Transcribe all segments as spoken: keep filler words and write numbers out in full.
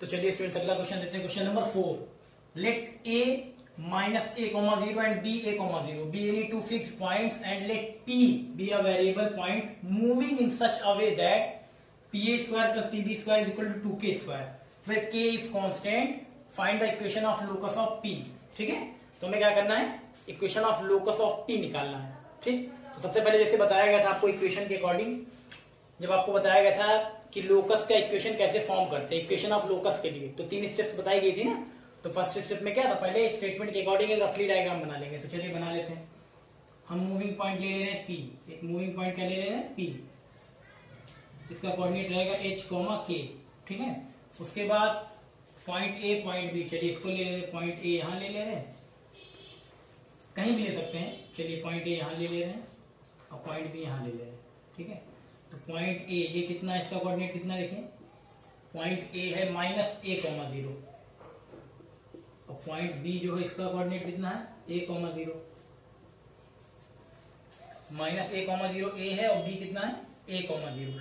तो चलिए स्टूडेंट्स अगला क्वेश्चन देखते हैं। Question number four, let A minus A comma zero and B A comma zero be any two fix points and let P be a variable point moving in such a way that P A square plus P B square is equal to two K square where K is constant, find the equation of locus of P. ठीक है, तो हमें क्या करना है, equation of locus of P निकालना है। ठीक, तो सबसे पहले जैसे बताया गया था आपको इक्वेशन के अकॉर्डिंग, जब आपको बताया गया था कि लोकस का इक्वेशन कैसे फॉर्म करते हैं, इक्वेशन ऑफ लोकस के लिए तो तीन स्टेप्स बताई गई थी ना। तो फर्स्ट स्टेप में क्या था, पहले स्टेटमेंट के अकॉर्डिंग एक रफली डायग्राम बना लेंगे। तो चलिए बना लेते हैं। हम मूविंग पॉइंट ले ले रहे हैं पी, एक मूविंग पॉइंट क्या ले ले रहे हैं पी, इसका कोऑर्डिनेट रहेगा एच कॉमा के। ठीक है, उसके बाद पॉइंट ए पॉइंट बी, चलिए इसको ले ले रहे हैं, पॉइंट ए यहां ले ले रहे हैं, कहीं भी ले सकते हैं। चलिए पॉइंट ए यहां ले ले रहे हैं और पॉइंट बी यहां ले ले रहे हैं। ठीक है, तो पॉइंट ए ये कितना, इसका कोऑर्डिनेट कितना देखिए, पॉइंट ए है माइनस ए कॉमा जीरो और पॉइंट बी जो है इसका कोऑर्डिनेट कितना है A comma zero. Minus A comma zero A है और बी कितना है ए कॉमा जीरो।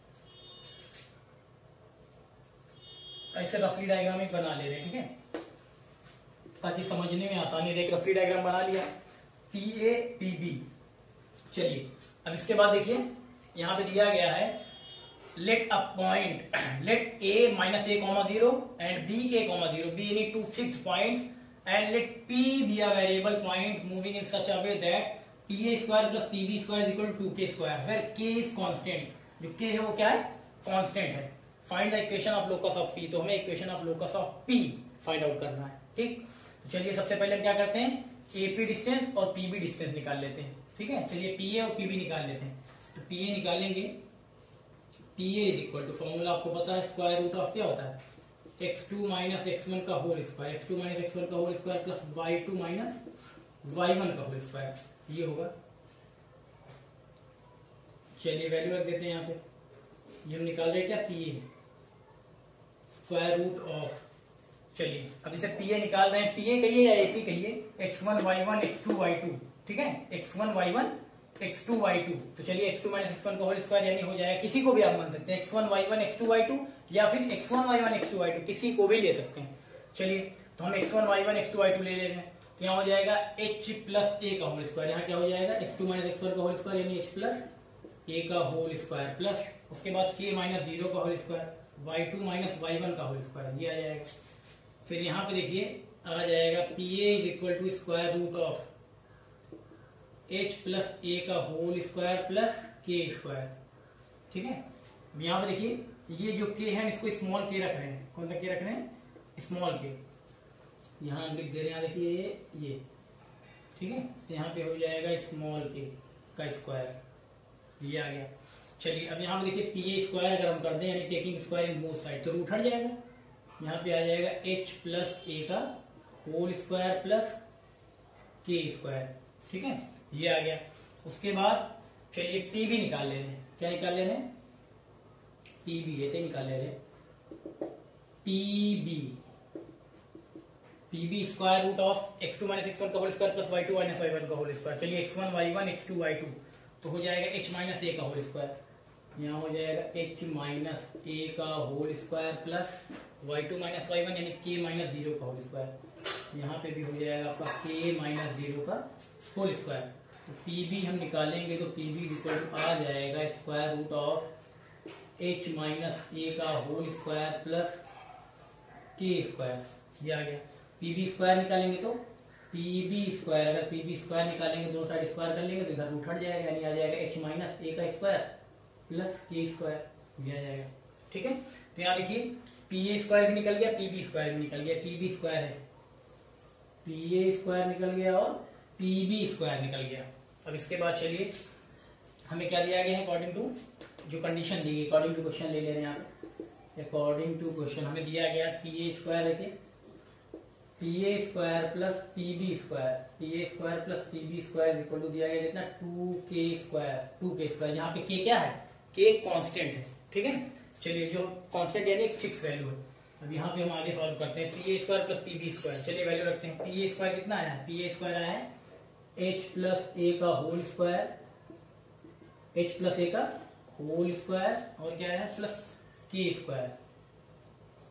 ऐसे रफली डायग्राम एक बना ले रहे हैं। ठीक है, ताकि समझने में आसानी रहे। एक रफली डायग्राम बना लिया पी ए पी बी। चलिए अब इसके बाद देखिए यहां पे दिया गया है let a point let A minus A comma zero and B A comma zero be any two fix point and let P be a variable point moving in such a way that P A square plus P B square equal to K square where K is constant. जो K है वो क्या है, constant है। Find the equation of locus of P, तो हमें equation of locus of P find out करना है। ठीक, तो चलिए सबसे पहले हम क्या करते हैं, एपी डिस्टेंस और पीबी डिस्टेंस निकाल लेते हैं। ठीक है, चलिए पीए और पीबी निकाल लेते हैं। तो पीए निकालेंगे, PA is equal to, formula आपको पता है, स्क्वायर रूट ऑफ क्या होता है X two minus X one का whole square, X two minus X one का whole square plus Y two minus Y one का होल स्क्वायर, ये होगा। चलिए वैल्यू रख देते हैं यहाँ पे, ये हम निकाल रहे हैं क्या पीए, स्क्वायर रूट ऑफ, चलिए अब इसे पीए निकाल रहे हैं, पीए कहिए या एपी कहिए, X one Y one X two Y two. ठीक है, X one Y one X two Y two. तो चलिए X two minus X one का होल स्क्वायर यानी हो जाएगा, किसी को भी आप मान सकते हैं, X one Y one X two Y two या फिर X one Y one X two Y two, किसी को भी ले सकते हैं। चलिए तो हम X one Y one X two Y two ले ले रहे हैं, तो यहाँ हो जाएगा एच प्लस ए का होल स्क्वायर, यहाँ क्या हो जाएगा X two minus X one का होल स्क्वायर यानी एच प्लस ए का होल स्क्वायर प्लस उसके बाद के माइनस जीरो का whole square Y two minus Y one का होल स्क्वायर, ये आ जाएगा। फिर यहाँ पे देखिए आ जाएगा P A is equal to square root of H plus A का whole square plus K square. ठीक है, अब यहाँ पे देखिए ये जो के है इसको स्मॉल के रख रहे हैं, कौन सा के रख रहे हैं, स्मॉल के, यहाँ लिख दे रहे हैं, देखिए ये ये ठीक है, तो यहाँ पे हो जाएगा स्मॉल के का स्क्वायर, ये आ गया। चलिए अब यहाँ पे देखिए पी ए स्क्वायर अगर हम कर दें यानी taking square in both side, तो रूट हट जाएगा, यहाँ पे आ जाएगा एच प्लस ए का whole square plus K square. ठीक है, ये आ गया। उसके बाद चलिए पी बी निकाल ले रहे हैं, क्या निकाल ले रहे हैं, पी बी, ऐसे निकाल ले रहे हैं P B, P B square root of X two minus X one का whole square plus Y two minus Y one का होल स्क्वायर। चलिए X one Y one X two Y two, तो हो जाएगा एच माइनस ए का whole square, यहाँ हो जाएगा एच माइनस ए का whole square plus Y two minus Y one यानी के माइनस जीरो का होल स्क्वायर, यहाँ पे भी हो जाएगा आपका के माइनस जीरो का होल स्क्वायर। तो पी बी हम निकालेंगे तो पी बी इक्वल टू आ जाएगा square root of H minus A का whole square plus K square, ये आ गया। पी बी स्क्वायर निकालेंगे तो पी बी स्क्वायर, अगर पी बी स्क्वायर निकालेंगे दोनों साइड स्क्वायर कर लेंगे तो इधर रूट हट जाएगा यानी आ जाएगा एच माइनस ए का स्क्वायर प्लस के स्क्वायर, ये आ जाएगा। ठीक है, तो यहाँ देखिए पी ए स्क्वायर भी निकल गया, पी बी स्क्वायर भी निकल गया, पी बी स्क्वायर है, पी ए स्क्वायर निकल गया और पी बी स्क्वायर निकल गया। अब इसके बाद चलिए हमें क्या दिया गया है, अकॉर्डिंग टू जो कंडीशन दी गई, अकॉर्डिंग टू क्वेश्चन ले ले रहे हैं यहाँ पे, अकॉर्डिंग टू क्वेश्चन हमें दिया गया पी ए स्क्वायर है, P A square plus P B square, P A square plus P B square equal to दिया गया कितना, two K square, two K square, यहाँ पे के क्या है, के कांस्टेंट है। ठीक है, चलिए जो कांस्टेंट यानी एक फिक्स वैल्यू है। अब यहाँ पे हम आगे सॉल्व करते हैं, P A square plus P B square, चलिए वैल्यू रखते हैं। पी ए स्क्वायर कितना आया है, पी ए स्क्वायर आया है एच प्लस ए का whole square, H plus A का होल स्क्वायर और क्या है plus K square,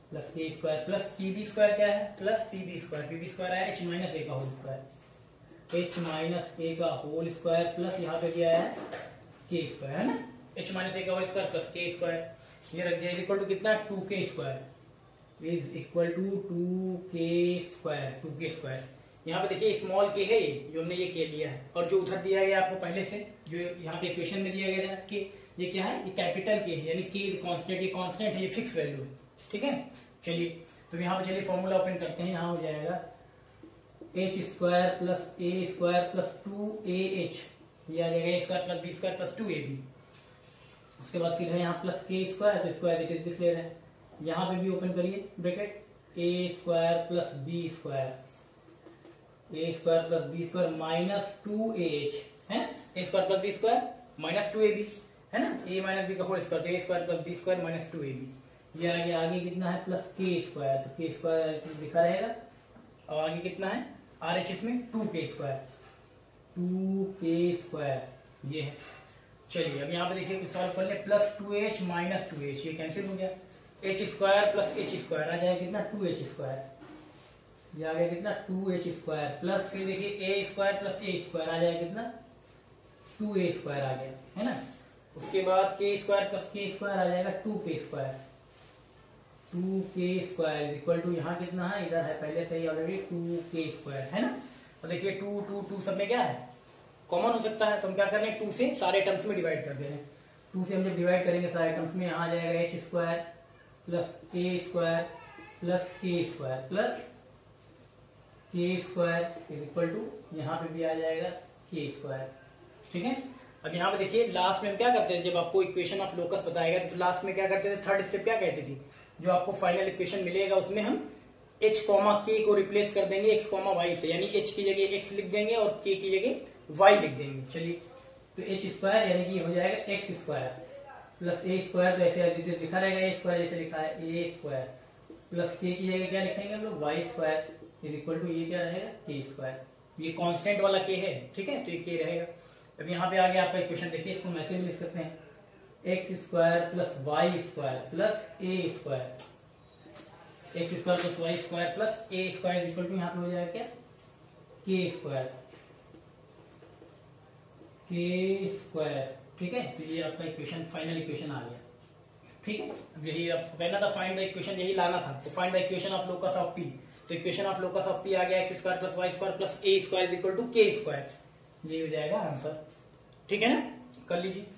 plus A square plus P B square क्या है plus P B square, P B square है एच माइनस ए का whole square, H minus A का whole square plus यहाँ पे क्या है के स्क्वायर है ना, एच माइनस ए का whole square plus K square, ये रख दिया इक्वल टू कितना two K square is equal to two K square, two K square. यहाँ पे देखिए स्मॉल के है ये जो हमने ये के लिया है, और जो उधर दिया गया आपको पहले से जो यहाँ पे इक्वेशन में दिया गया कि ये क्या है ये कैपिटल के है यानी के कांस्टेंट, ये कांस्टेंट है ये फिक्स वैल्यू है, ठीक है। चलिए तो यहाँ पे चलिए फॉर्मूला ओपन करते हैं, यहाँ हो जाएगा H square plus A square plus two A H, ये आ जाएगा A square plus B square plus two A B. उसके बाद फिर है यहाँ प्लस के स्क्वायर, तो स्क्वायर इट इज दिस ले रहे हैं, यहाँ पे भी ओपन करिए bracket A square plus B square, A square plus B square minus two A H है, A square plus B square minus two A B है ना, ए माइनस बी का whole square, A square plus B square minus two A B. ये आगे आगे कितना है plus K square, तो के स्क्वायर लिखा रहेगा, और आगे कितना है आर एच इसमें two K square, two K square ये है। चलिए अब यहाँ पे देखिए सॉल्व कर ले, plus two H minus two H ये कैंसिल हो गया, H square plus H square आ जाएगा कितना टू एच स्क्वायर, ये आ गया कितना टू एच स्क्वायर प्लस फिर देखिए A square plus A square आ जाएगा कितना टू ए स्क्वायर आ गया है ना। उसके बाद K square plus K square आ जाएगा two K square, two K square equal to यहाँ कितना है इधर है पहले से ही ऑलरेडी टू के स्क्वायर है ना। और देखिए टू टू टू सब में क्या है कॉमन हो सकता है, तो हम क्या कर रहे हैं टू से सारे टर्म्स में डिवाइड कर दे रहे हैं, टू से हम जब डिवाइड करेंगे सारे टर्म्स में यहाँ आ जाएगा H square plus A square plus K square plus K square is equal to यहाँ पे भी आ जाएगा के स्क्वायर, ठीक है। अब यहाँ पे देखिए लास्ट में हम क्या करते थे, जब आपको इक्वेशन ऑफ लोकस बताएगा तो लास्ट में क्या करते थे, थर्ड स्टेप क्या कहती थी, जो आपको फाइनल इक्वेशन मिलेगा उसमें हम h कॉमा के को रिप्लेस कर देंगे x कॉमा वाई से, यानी h की जगह x लिख देंगे और k की जगह y लिख देंगे। चलिए तो एच स्क्वायर यानी कि हो जाएगा X square plus A square, तो ऐसे लिखा रहेगा ए स्क्वायर जैसे लिखा है ए स्क्वायर प्लस के की जगह क्या लिखेंगे हम लोग Y square is equal to ये क्या रहेगा के स्क्वायर, ये कांस्टेंट वाला के है, ठीक है, तो ये के रहेगा। अब यहाँ पे आगे आपका इक्वेशन देखिए, इसको हम ऐसे भी लिख सकते हैं X square plus Y square plus A square, X square plus Y square plus A square equal to यहाँ पे हो जाएगा क्या के स्क्वायर, के स्क्वायर, ठीक है। तो ये आपका इक्वेशन फाइनल इक्वेशन आ गया, ठीक है। अब यही आपको कहना था फाइंड द इक्वेशन, यही लाना था, तो find the equation of locus of P, तो equation of locus of P आ गया X square plus Y square plus A square equal to K square, ये हो जाएगा आंसर, ठीक है ना, कर लीजिए।